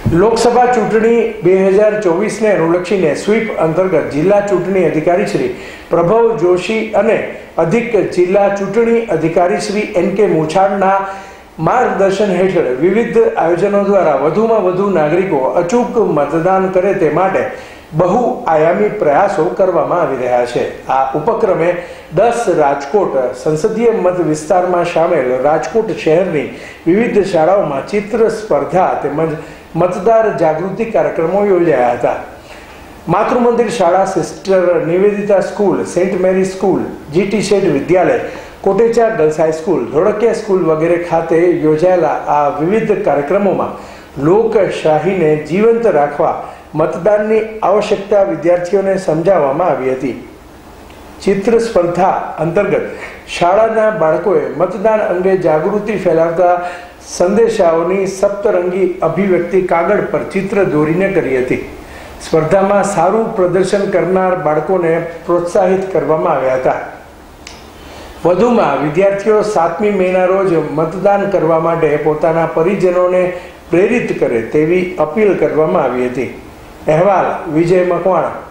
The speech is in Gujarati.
લોકસભા ચૂંટણી 2024ને અનુલક્ષીને સ્વીપ અંતર્ગત જિલ્લા ચૂંટણી અધિકારી શ્રી પ્રભવ જોશી અને અધિક જિલ્લા ચૂંટણી અધિકારી શ્રી એન.કે. મુછાળના માર્ગદર્શન હેઠળ વિવિધ આયોજનો દ્વારા વધુમાં વધુ નાગરિકો અચૂક મતદાન કરે તે માટે બહુઆયામી પ્રયાસો કરવામાં આવી રહ્યા છે। આ ઉપક્રમે 10 રાજકોટ સંસદીય મત વિસ્તારમાં સામેલ રાજકોટ શહેરની વિવિધ શાળાઓમાં ચિત્ર સ્પર્ધા તેમજ મતદાર જાગૃતિ કાર્યક્રમો યોજાયા હતા। માતૃમંદિર શાળા, sister Nivedita school, saint Mary school, GT Sheth વિદ્યાલય, Kotecha girls high school, Dholakia school વગેરે ખાતે યોજાયેલા આ વિવિધ કાર્યક્રમોમાં લોકશાહીને જીવંત રાખવા મતદાનની આવશ્યકતા વિદ્યાર્થીઓને સમજાવવામાં આવી હતી। ચિત્ર સ્પર્ધા અંતર્ગત શાળાના બાળકોએ મતદાન અંગે જાગૃતિ ફેલાવતા સંદેશાઓની સપ્તરંગી અભિવ્યક્તિ કાગળ પર ચિત્ર દોરીને કરી હતી। સ્પર્ધામાં સારું પ્રદર્શન કરનાર બાળકોને પ્રોત્સાહિત કરવામાં આવ્યા હતા। વધુમાં વિદ્યાર્થીઓ 7મી મેના રોજ મતદાન કરવા માટે પોતાના પરિજનોને પ્રેરિત કરે તેવી અપીલ કરવામાં આવી હતી। અહેવાલ વિજય મકવાણા।